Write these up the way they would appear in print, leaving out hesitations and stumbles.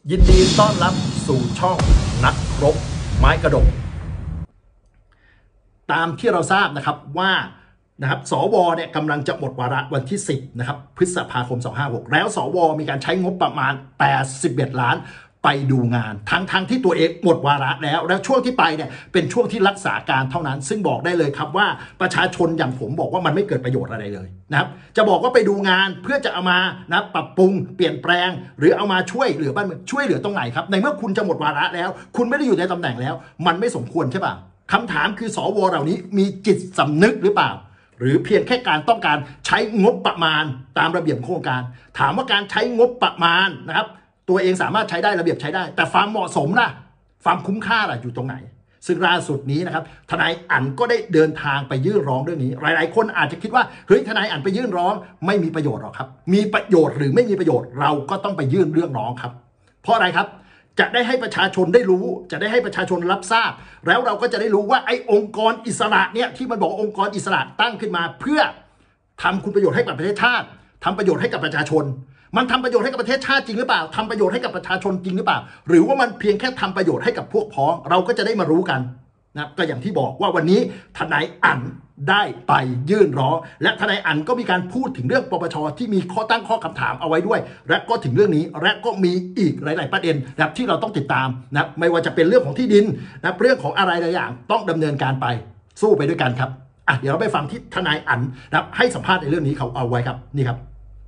ยินดีต้อนรับสู่ช่องนักรบไม้กระดกตามที่เราทราบนะครับว่าสวเนี่ยกำลังจะหมดวาระวันที่10นะครับพฤษภาคม256แล้วสวมีการใช้งบประมาณ81ล้านไปดูงานทั้งที่ตัวเองหมดวาระแล้วช่วงที่ไปเนี่ยเป็นช่วงที่รักษาการเท่านั้นซึ่งบอกได้เลยครับว่าประชาชนอย่างผมบอกว่ามันไม่เกิดประโยชน์อะไรเลยนะครับจะบอกว่าไปดูงานเพื่อจะเอามาปรับปรุงเปลี่ยนแปลงหรือเอามาช่วยเหลือบ้านเมืองช่วยเหลือตรงไหนครับในเมื่อคุณจะหมดวาระแล้วคุณไม่ได้อยู่ในตำแหน่งแล้วมันไม่สมควรใช่ป่ะคำถามคือสวเหล่านี้มีจิตสำนึกหรือเปล่าหรือเพียงแค่การต้องการใช้งบประมาณตามระเบียบโครงการถามว่าการใช้งบประมาณนะครับตัวเองสามารถใช้ได้ระเบียบใช้ได้แต่ความเหมาะสมล่ะความคุ้มค่าล่ะอยู่ตรงไหนซึ่งล่าสุดนี้นะครับทนายอั๋นก็ได้เดินทางไปยื่นร้องเรื่องนี้หลายๆคนอาจจะคิดว่าเฮ้ยทนายอั๋นไปยื่นร้องไม่มีประโยชน์หรอกครับมีประโยชน์หรือไม่มีประโยชน์เราก็ต้องไปยื่นเรื่องร้องครับเพราะอะไรครับจะได้ให้ประชาชนได้รู้จะได้ให้ประชาชนรับทราบแล้วเราก็จะได้รู้ว่าไอ้องค์กรอิสระเนี่ยที่มันบอกองค์กรอิสระตั้งขึ้นมาเพื่อทำคุณประโยชน์ให้กับประเทศชาติทำประโยชน์ให้กับประชาชนมันทำประโยชน์ให้กับประเทศชาติจริงหรือเปล่าทำประโยชน์ให้กับประชาชนจริงหรือเปล่าหรือว่ามันเพียงแค่ทำประโยชน์ให้กับพวกพ้องเราก็จะได้มารู้กันนะก็อย่างที่บอกว่าวันนี้ทนายอั๋นได้ไปยื่นร้องและทนายอั๋นก็มีการพูดถึงเรื่องปปชที่มีข้อตั้งข้อคำถามเอาไว้ด้วยและก็ถึงเรื่องนี้และก็มีอีกหลายๆประเด็นนะที่เราต้องติดตามนะไม่ว่าจะเป็นเรื่องของที่ดินนะเรื่องของอะไรหลายอย่างต้องดำเนินการไปสู้ไปด้วยกันครับเดี๋ยวเราไปฟังที่ทนายอั๋นนะให้สัมภาษณ์ในเรื่องนี้เขาเอาไว้ครับนี่ครับ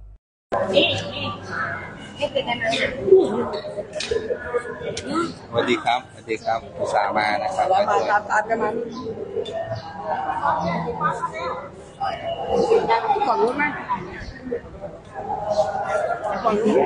สวัสดีครับสวัสดีครับอุตส่าห์มานะครับมาตามกันมาก่อนรู้ไหมก่อนรู้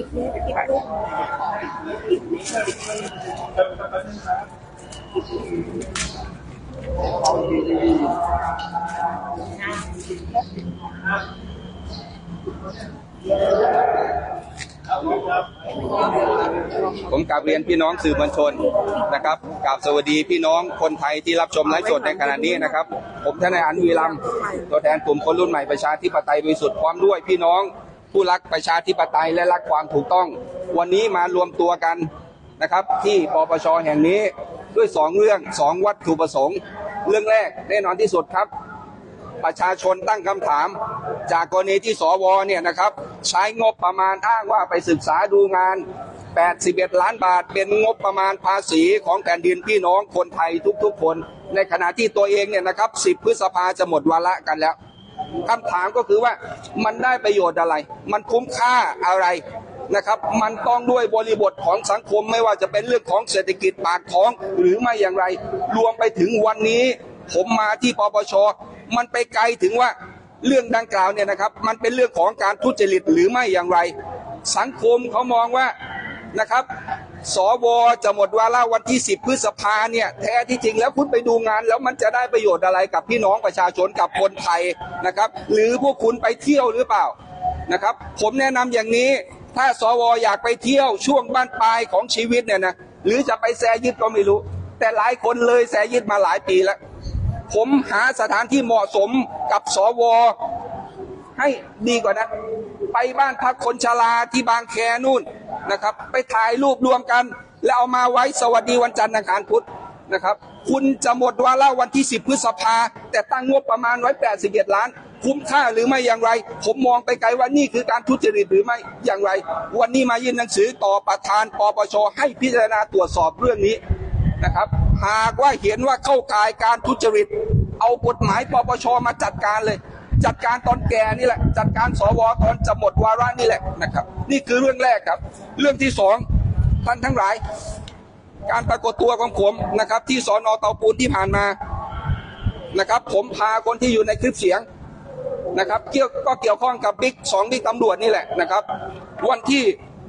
ผมกราบเรียนพี่น้องสื่อมวลชนนะครับกราบสวัสดีพี่น้องคนไทยที่รับชมไลฟ์สดในขณะนี้นะครับผมทนายอั๋น วีรัมย์ตัวแทนกลุ่มคนรุ่นใหม่ประชาธิปไตยบริสุทธิ์พร้อมด้วยพี่น้องผู้รักประชาธิปไตยและรักความถูกต้องวันนี้มารวมตัวกันนะครับที่ปปชแห่งนี้ด้วย2เรื่อง2วัตถุประสงค์เรื่องแรกแน่นอนที่สุดครับประชาชนตั้งคำถามจากกรณีที่สวเนี่ยนะครับใช้งบประมาณอ้างว่าไปศึกษาดูงาน81ล้านบาทเป็นงบประมาณภาษีของแผ่นดินพี่น้องคนไทยทุกๆคนในขณะที่ตัวเองเนี่ยนะครับ10พฤษภาจะหมดวาระกันแล้วคำถามก็คือว่ามันได้ประโยชน์อะไรมันคุ้มค่าอะไรนะครับมันต้องด้วยบริบทของสังคมไม่ว่าจะเป็นเรื่องของเศรษฐกิจปากท้องหรือไม่อย่างไรรวมไปถึงวันนี้ผมมาที่ปปชมันไปไกลถึงว่าเรื่องดังกล่าวเนี่ยนะครับมันเป็นเรื่องของการทุจริตหรือไม่อย่างไรสังคมเขามองว่านะครับสวจะหมดวาระวันที่10พฤษภาเนี่ยแท้ที่จริงแล้วคุณไปดูงานแล้วมันจะได้ประโยชน์อะไรกับพี่น้องประชาชนกับคนไทยนะครับหรือพวกคุณไปเที่ยวหรือเปล่านะครับผมแนะนำอย่างนี้ถ้าสวอยากไปเที่ยวช่วงบ้านปลายของชีวิตเนี่ยนะหรือจะไปแซยิดก็ไม่รู้แต่หลายคนเลยแซยิดมาหลายปีแล้วผมหาสถานที่เหมาะสมกับสวให้ดีกว่านั้นไปบ้านพักคนชราที่บางแคนู่นนะครับไปถ่ายรูปรวมกันแล้วเอามาไว้สวัสดีวันจันทร์อังคารพุธนะครับคุณจะหมดวาระวันที่10พฤษภาแต่ตั้งงบประมาณไว้81ล้านคุ้มค่าหรือไม่อย่างไรผมมองไปไกลว่านี่คือการทุจริตหรือไม่อย่างไรวันนี้มายื่นหนังสือต่อประธานปปชให้พิจารณาตรวจสอบเรื่องนี้นะครับหากว่าเห็นว่าเข้าข่ายการทุจริตเอากฎหมายปปชมาจัดการเลยจัดการตอนแก่นี่แหละจัดการสวตอนจะหมดวาระนี่แหละนะครับนี่คือเรื่องแรกครับเรื่องที่2ท่านทั้งหลายการปรากฏตัวของผมนะครับที่สน.เตาปูนที่ผ่านมานะครับผมพาคนที่อยู่ในคลิปเสียงนะครับเกี่ยวข้องกับบิ๊กตำรวจนี่แหละนะครับวันที่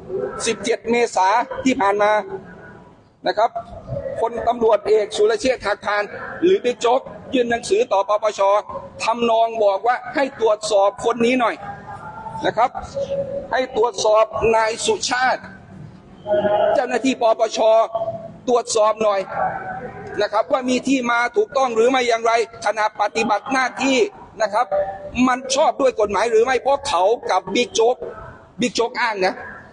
17เมษายนที่ผ่านมานะครับพลตำรวจเอกสุรเชษฐ์หักพานหรือบิ๊กโจ๊กยื่นหนังสือต่อปปชทำนองบอกว่าให้ตรวจสอบคนนี้หน่อยนะครับให้ตรวจสอบนายสุชาติเจ้าหน้าที่ปปชตรวจสอบหน่อยนะครับว่ามีที่มาถูกต้องหรือไม่อย่างไรขณะปฏิบัติหน้าที่นะครับมันชอบด้วยกฎหมายหรือไม่เพราะเขากับบิ๊กโจ๊กอ้าง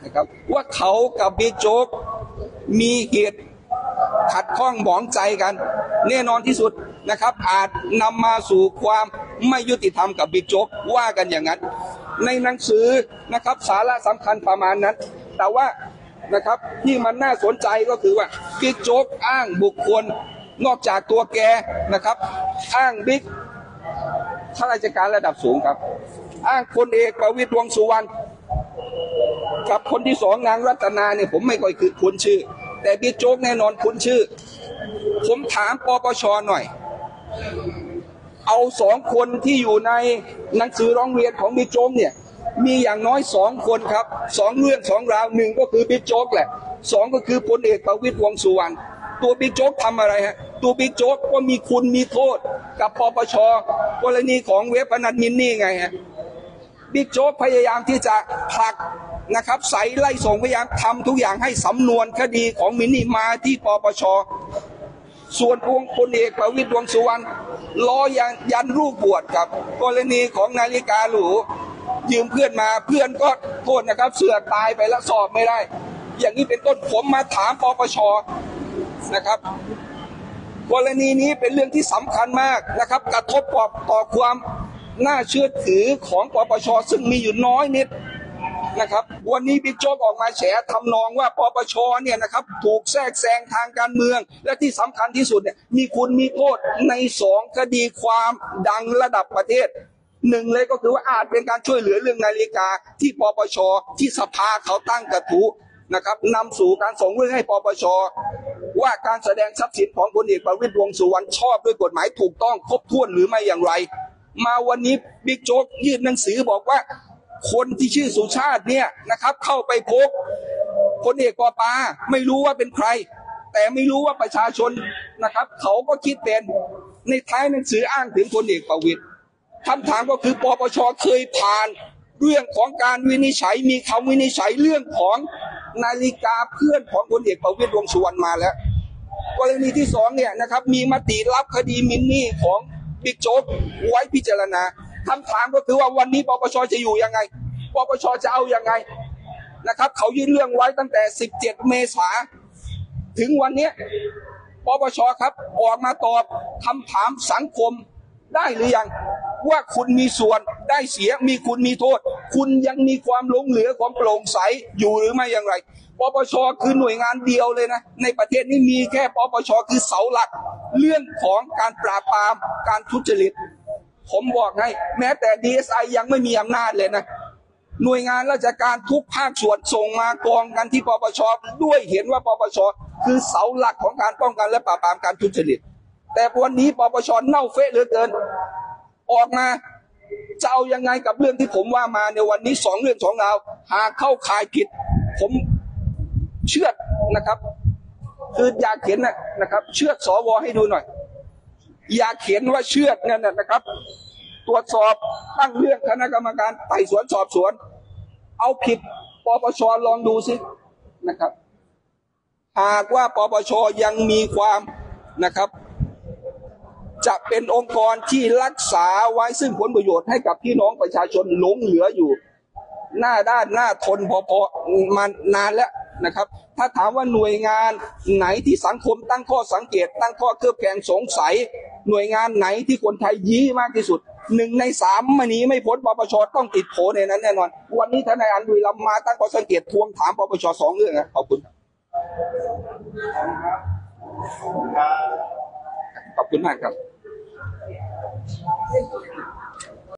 นะครับว่าเขากับบิ๊กโจ๊กมีเหตุขัดข้องหมองใจกันแน่นอนที่สุดนะครับอาจนำมาสู่ความไม่ยุติธรรมกับบิ๊กโจ๊กว่ากันอย่างนั้นในหนังสือนะครับสาระสำคัญประมาณนั้นแต่ว่านะครับที่มันน่าสนใจก็คือว่าบิ๊กโจ๊กอ้างบุคคลนอกจากตัวแกนะครับอ้างบิ๊กข้าราชการระดับสูงครับอ้างพลเอกประวิตรวงษ์สุวรรณกับคนที่สองนางรัตนาเนี่ยผมไม่ค่อยคุ้นชื่อแต่บิ๊กโจ๊กแน่นอนคุ้นชื่อผมถามปปชหน่อยเอาสองคนที่อยู่ในหนังสือร้องเรียนของบิ๊กโจ๊กเนี่ยมีอย่างน้อยสองคนครับสองเรื่องสองราวหนึ่งก็คือบิ๊กโจ๊กแหละสองก็คือพลเอกประวิตรวงษ์สุวรรณตัวบิ๊กโจ๊กทำอะไรฮะตัวบิ๊กโจ๊กก็มีคุณมีโทษกับปปชกรณีของเว็บพนันมินนี่ไงฮะบิ๊กโจ๊กพยายามที่จะผลักนะครับใส่ไล่ส่งพยายามทำทุกอย่างให้สำนวนคดีของมินนี่มาที่ปปชส่วนพลเอกประวิตรวงษ์สุวรรณล้อยันรูปบวชครับกรณีของนาฬิกาหรูยืมเพื่อนมาเพื่อนก็โทษนะครับเสือกตายไปแล้วสอบไม่ได้อย่างนี้เป็นต้นผมมาถามปปชนะครับกรณีนี้เป็นเรื่องที่สำคัญมากนะครับกระทบต่อความน่าเชื่อถือของปปชซึ่งมีอยู่น้อยนิดนะครับวันนี้บิ๊กโจ๊กออกมาแฉทำนองว่าปปชเนี่ยนะครับถูกแทรกแซงทางการเมืองและที่สำคัญที่สุดเนี่ยมีคุณมีโทษในสองคดีความดังระดับประเทศหนึ่งเลยก็คือว่าอาจเป็นการช่วยเหลือเรื่องนาฬิกาที่ปปชที่สภาเขาตั้งกระทู้นะครับนำสู่การส่งเรื่องให้ปปชว่าการแสดงทรัพย์สินของพลเอกประวิตรวงษ์สุวรรณชอบด้วยกฎหมายถูกต้องครบถ้วนหรือไม่อย่างไรมาวันนี้บิ๊กโจ๊กยื่นหนังสือบอกว่าคนที่ชื่อสุชาติเนี่ยนะครับเข้าไปพบพลเอกปปาไม่รู้ว่าเป็นใครแต่ไม่รู้ว่าประชาชนนะครับเขาก็คิดเป็นในท้ายหนังสืออ้างถึงพลเอกประวิตรคำถามก็คือปปชเคยผ่านเรื่องของการวินิจฉัยมีคำวินิจฉัยเรื่องของนาฬิกาเพื่อนของพลเอกประวิตรวงษ์สุวรรณมาแล้วกรณีที่สองเนี่ยนะครับมีมติรับคดีมินนี่ของบิ๊กโจ๊กไว้พิจารณาคำถามก็คือว่าวันนี้ปปชจะอยู่ยังไงปปชจะเอายังไงนะครับเขายื่นเรื่องไว้ตั้งแต่17 เมษายนถึงวันนี้ปปชครับออกมาตอบคำถามสังคมได้หรือยังว่าคุณมีส่วนได้เสียมีคุณมีโทษคุณยังมีความหลงเหลือของโปร่งใสอยู่หรือไม่อย่างไรปปชคือหน่วยงานเดียวเลยนะในประเทศนี้มีแค่ปปชคือเสาหลักเรื่องของการปราบปรามการทุจริตผมบอกให้แม้แต่ DSI ยังไม่มีอำนาจเลยนะหน่วยงานราชการทุกภาคส่วนส่งมากองกันที่ปปชด้วยเห็นว่าปปชคือเสาหลักของการป้องกันและปราบปรามการทุจริตแต่วันนี้ปปชเน่าเฟะเหลือเกินออกมาจะเอายังไงกับเรื่องที่ผมว่ามาในวันนี้สองเรื่องสองราวหากเข้าข่ายผิดผมเชื่อนะครับคืออยากเห็นนะครับเชื่อสวให้ดูหน่อยอยากเห็นว่าเชื่อนั่นนะครับตรวจสอบตั้งเรื่องคณะกรรมการไต่สวนสอบสวนเอาผิดปปชลองดูสินะครับหากว่าปปชยังมีความนะครับจะเป็นองค์กรที่รักษาไว้ซึ่งผลประโยชน์ให้กับพี่น้องประชาชนหลงเหลืออยู่หน้าด้านหน้าทนพอมานานแล้วนะครับถ้าถามว่าหน่วยงานไหนที่สังคมตั้งข้อสังเกตตั้งข้อเคลือบแคลงสงสัยหน่วยงานไหนที่คนไทยยี้มากที่สุด1 ใน 3มันนี้ไม่พ้นปปชต้องติดโผในนั้นแน่นอนวันนี้ทนายอันวีรัมมาตั้งข้อสังเกตทวงถามปปช2 เรื่องนะขอบคุณขอบคุณมากครับ